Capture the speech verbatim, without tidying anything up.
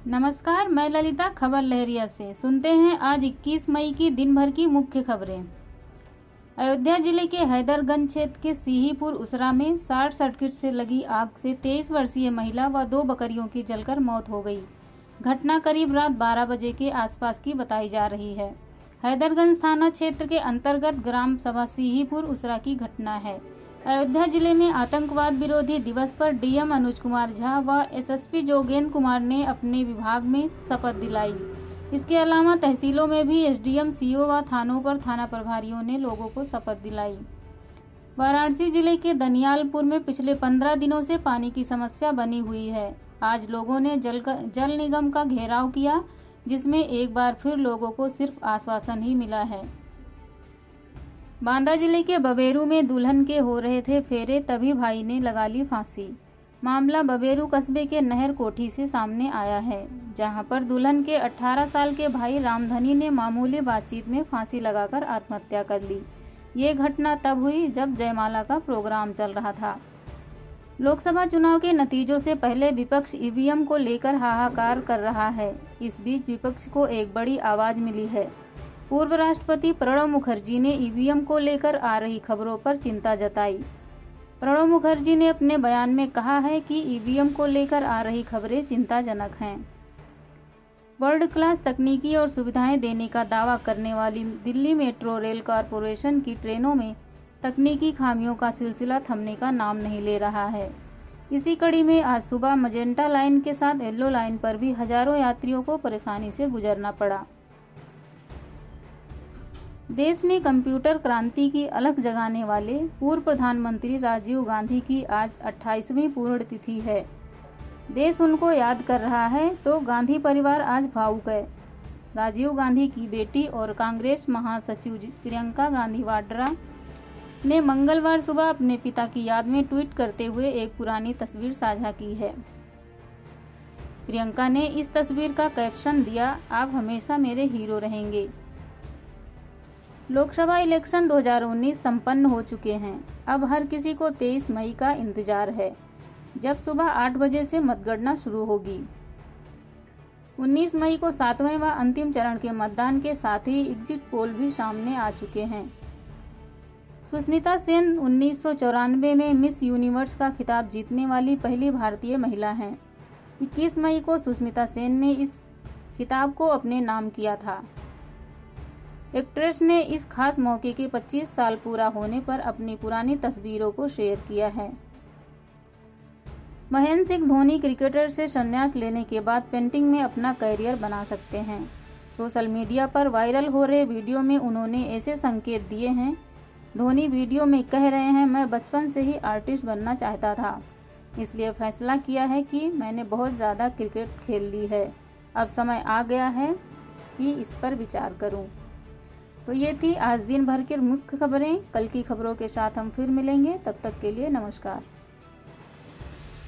नमस्कार, मैं ललिता खबर लहरिया से। सुनते हैं आज इक्कीस मई की दिन भर की मुख्य खबरें। अयोध्या जिले के हैदरगंज क्षेत्र के सीहीपुर उसरा में शॉर्ट सर्किट से लगी आग से तेईस वर्षीय महिला व दो बकरियों की जलकर मौत हो गई। घटना करीब रात बारह बजे के आसपास की बताई जा रही है। हैदरगंज थाना क्षेत्र के अंतर्गत ग्राम सभा सीहीपुर उसरा की घटना है। अयोध्या जिले में आतंकवाद विरोधी दिवस पर डीएम अनुज कुमार झा व एसएसपी जोगेंद्र कुमार ने अपने विभाग में शपथ दिलाई। इसके अलावा तहसीलों में भी एसडीएम, सीओ व थानों पर थाना प्रभारियों ने लोगों को शपथ दिलाई। वाराणसी जिले के दनियालपुर में पिछले पंद्रह दिनों से पानी की समस्या बनी हुई है। आज लोगों ने जल जल निगम का घेराव किया, जिसमें एक बार फिर लोगों को सिर्फ आश्वासन ही मिला है। बांदा जिले के बबेरू में दुल्हन के हो रहे थे फेरे, तभी भाई ने लगा ली फांसी। मामला बबेरू कस्बे के नहर कोठी से सामने आया है, जहां पर दुल्हन के अठारह साल के भाई रामधनी ने मामूली बातचीत में फांसी लगाकर आत्महत्या कर ली। ये घटना तब हुई जब जयमाला का प्रोग्राम चल रहा था। लोकसभा चुनाव के नतीजों से पहले विपक्ष ईवीएम को लेकर हाहाकार कर रहा है। इस बीच विपक्ष को एक बड़ी आवाज मिली है। पूर्व राष्ट्रपति प्रणब मुखर्जी ने ईवीएम को लेकर आ रही खबरों पर चिंता जताई। प्रणब मुखर्जी ने अपने बयान में कहा है कि ईवीएम को लेकर आ रही खबरें चिंताजनक हैं। वर्ल्ड क्लास तकनीकी और सुविधाएं देने का दावा करने वाली दिल्ली मेट्रो रेल कॉरपोरेशन की ट्रेनों में तकनीकी खामियों का सिलसिला थमने का नाम नहीं ले रहा है। इसी कड़ी में आज सुबह मजेंटा लाइन के साथ येलो लाइन पर भी हजारों यात्रियों को परेशानी से गुजरना पड़ा। देश में कंप्यूटर क्रांति की अलख जगाने वाले पूर्व प्रधानमंत्री राजीव गांधी की आज अट्ठाईसवीं पुण्यतिथि है। देश उनको याद कर रहा है तो गांधी परिवार आज भावुक है। राजीव गांधी की बेटी और कांग्रेस महासचिव प्रियंका गांधी वाड्रा ने मंगलवार सुबह अपने पिता की याद में ट्वीट करते हुए एक पुरानी तस्वीर साझा की है। प्रियंका ने इस तस्वीर का कैप्शन दिया, आप हमेशा मेरे हीरो रहेंगे। लोकसभा इलेक्शन दो हज़ार उन्नीस संपन्न हो चुके हैं। अब हर किसी को तेईस मई का इंतजार है, जब सुबह आठ बजे से मतगणना शुरू होगी। उन्नीस मई को सातवें व अंतिम चरण के मतदान के साथ ही एग्जिट पोल भी सामने आ चुके हैं। सुष्मिता सेन उन्नीस सौ चौरानवे में मिस यूनिवर्स का खिताब जीतने वाली पहली भारतीय महिला हैं। इक्कीस मई को सुष्मिता सेन ने इस खिताब को अपने नाम किया था। एक्ट्रेस ने इस खास मौके के पच्चीस साल पूरा होने पर अपनी पुरानी तस्वीरों को शेयर किया है। महेंद्र सिंह धोनी क्रिकेटर से संन्यास लेने के बाद पेंटिंग में अपना करियर बना सकते हैं। सोशल मीडिया पर वायरल हो रहे वीडियो में उन्होंने ऐसे संकेत दिए हैं। धोनी वीडियो में कह रहे हैं, मैं बचपन से ही आर्टिस्ट बनना चाहता था, इसलिए फैसला किया है कि मैंने बहुत ज़्यादा क्रिकेट खेल ली है। अब समय आ गया है कि इस पर विचार करूं। तो ये थी आज दिन भर की मुख्य खबरें। कल की खबरों के साथ हम फिर मिलेंगे, तब तक के लिए नमस्कार।